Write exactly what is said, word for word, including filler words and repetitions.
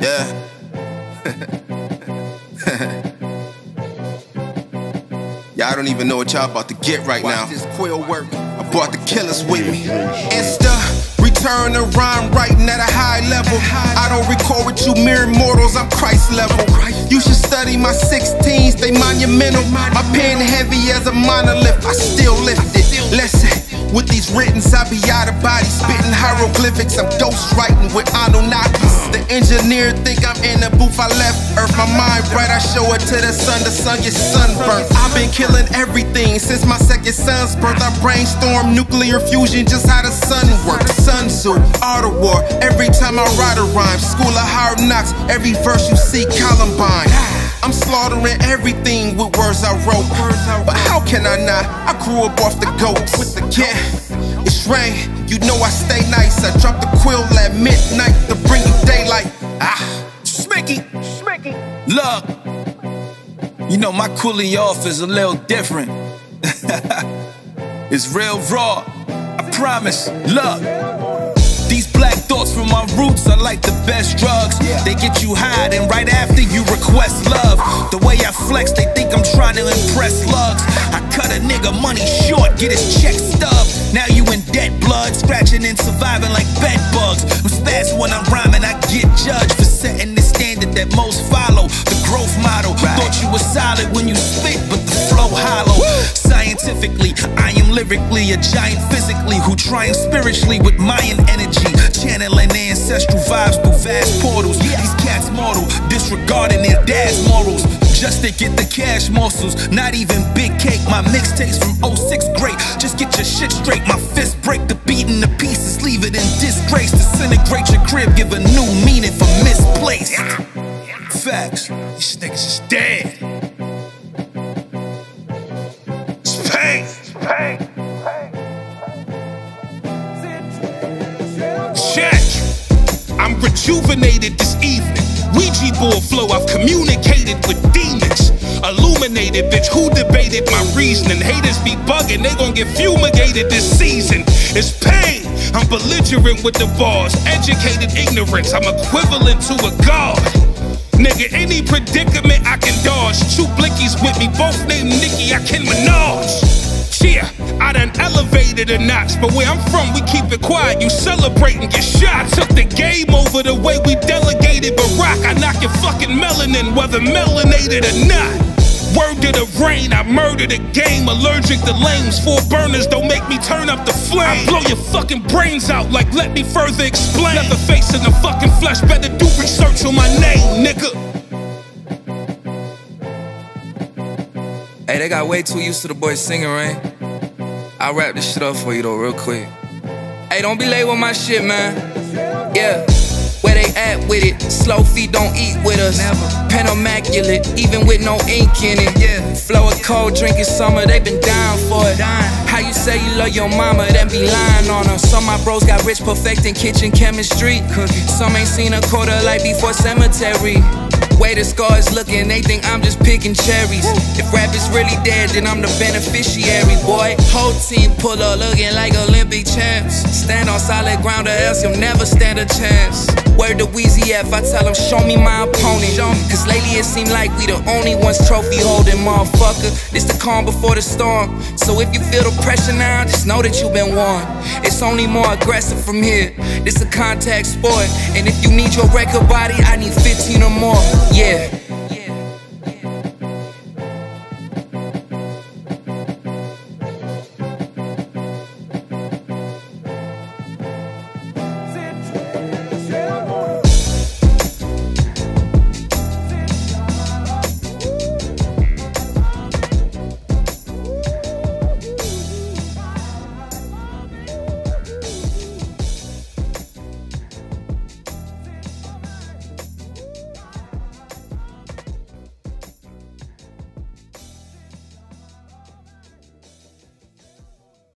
Yeah. Y'all don't even know what y'all about to get right now. Watch this quill work. I brought the killers with me. It's the return of rhyme writing at a high level. I don't record with you mere mortals, I'm Christ level. You should study my sixteens, they monumental. My pen heavy as a monolith, I still lift it. Listen, with these writtens, I be out of body, spitting hieroglyphics. I'm ghost writing with Anunnakis. The engineer think I'm in the booth, I left Earth. My mind bright, I show it to the sun, the sun gets sunburnt. I've been killing everything since my second son's birth. I brainstorm nuclear fusion, just how the sun works. Sun Tzu, Art of War, every time I write a rhyme. School of Hard Knocks, every verse you see Columbine. I'm slaughtering everything with words I wrote. But how can I not? I grew up off the goats. With the yeah, it's rain, you know I stay nice. I drop the quill at midnight to bring you daylight. Ah, Smicky, Smicky. Look, you know my cooling off is a little different. It's real raw, I promise. Look, these black thoughts from my roots are like the best drugs. They get you high, and right after you request love. The way I flex, they think I'm trying to impress slugs. I cut a nigga money short, get his check stubbed. Now you in debt, blood, scratching and surviving like bed bugs. I'm spazzing when I'm rhyming, I get judged for setting the standard that most follow. The growth model, right. Thought you was solid when you spit, but the flow hollow. Woo! Scientifically, I am lyrically a giant physically who trying spiritually with Mayan energy, channeling ancestral vibes through vast portals. These cats mortal, disregarding their dad's morals, just to get the cash morsels. Not even big cake, my mixtapes from oh six great. Just get your shit straight, my fist break the beat into pieces, leave it in disgrace. Disintegrate your crib, give a new meaning for misplaced. Facts, these niggas is dead. It's pain, it's pain. Check. I'm rejuvenated this evening. Ouija board flow, I've communicated with demons. Illuminated, bitch, who debated my reasoning? Haters be bugging, they gon' get fumigated this season. It's pain, I'm belligerent with the bars. Educated ignorance, I'm equivalent to a god. Nigga, any predicament I can dodge. Two blickies with me, both named Nicki, I can Minaj. Yeah, I done elevated a notch, but where I'm from, we keep it quiet. You celebrate and get shot. I took the game over the way we delegated Barack. I knock your fucking melanin, whether melanated or not. Word to the rain, I murder the game. Allergic to lames, four burners don't make me turn up the flame. I blow your fucking brains out, like let me further explain. Never face in the fucking flesh, better do research on my name, nigga. Hey, they got way too used to the boys singing, right? I'll wrap this shit up for you though, real quick. Hey, don't be late with my shit, man. Yeah, where they at with it? Slow feet don't eat with us. Never. Pen immaculate, even with no ink in it. Yeah. Flow a cold drink in summer, they been down for it. How you say you love your mama, then be lying on her? Some of my bros got rich perfecting kitchen chemistry. Some ain't seen a quarter light before cemetery. Way the scars looking, they think I'm just picking cherries. If rap is really dead, then I'm the beneficiary, boy. Whole team pull up looking like Olympic champs. Stand on solid ground or else you'll never stand a chance. Word to Weezy F, I tell him show me my opponent. Cause lately it seem like we the only ones trophy holding, motherfucker. This the calm before the storm. So if you feel the pressure now, just know that you've been warned. It's only more aggressive from here. This a contact sport, and if you need your record body, I need fifteen or more. Yeah.